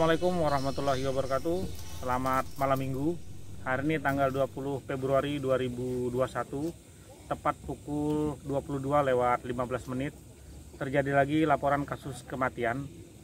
Assalamualaikum warahmatullahi wabarakatuh. Selamat malam minggu. Hari ini tanggal 20 Februari 2021, tepat pukul 22:15 terjadi lagi laporan kasus kematian.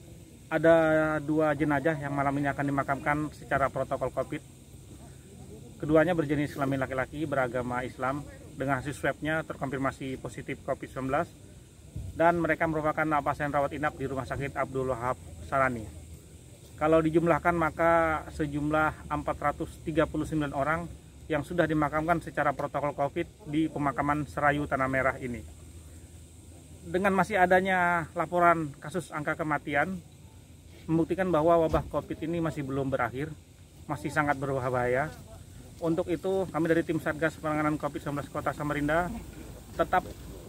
Ada 2 jenazah yang malam ini akan dimakamkan secara protokol COVID. Keduanya berjenis kelamin laki-laki, beragama Islam, dengan hasil swabnya terkonfirmasi positif COVID-19, dan mereka merupakan pasien rawat inap di Rumah Sakit Abdul Wahab Sarani. Kalau dijumlahkan maka sejumlah 439 orang yang sudah dimakamkan secara protokol COVID di pemakaman Serayu Tanah Merah ini. Dengan masih adanya laporan kasus angka kematian, membuktikan bahwa wabah COVID ini masih belum berakhir, masih sangat berbahaya. Untuk itu kami dari tim Satgas Penanganan COVID-19 Kota Samarinda tetap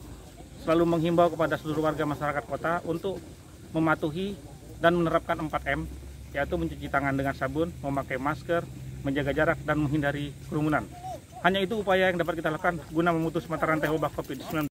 selalu menghimbau kepada seluruh warga masyarakat kota untuk mematuhi dan menerapkan 4M, yaitu mencuci tangan dengan sabun, memakai masker, menjaga jarak, dan menghindari kerumunan. Hanya itu upaya yang dapat kita lakukan guna memutus mata rantai wabah COVID-19.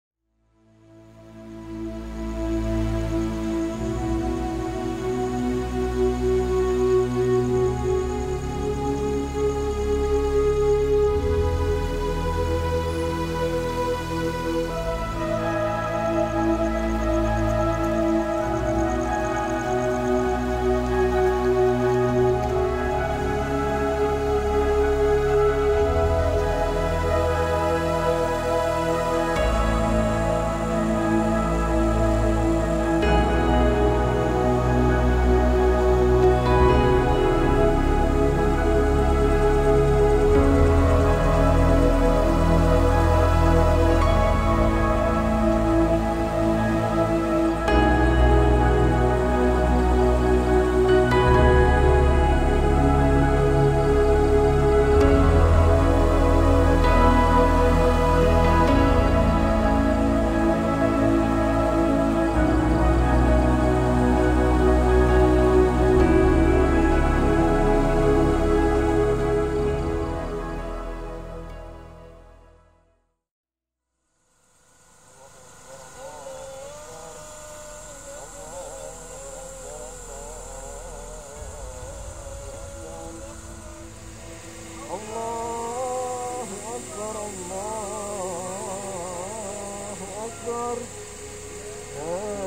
Allahu Akbar.